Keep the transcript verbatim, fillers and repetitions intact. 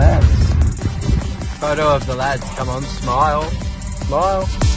lads. Photo of the lads. Come on, smile. Smile.